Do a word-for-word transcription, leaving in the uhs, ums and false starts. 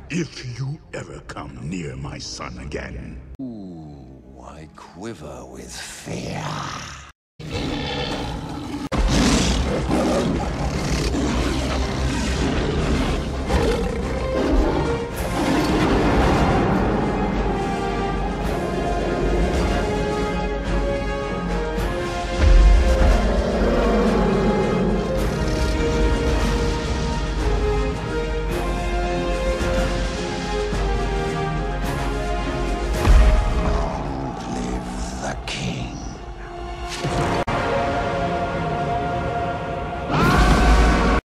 if you ever come near my son again. Ooh, I quiver with fear.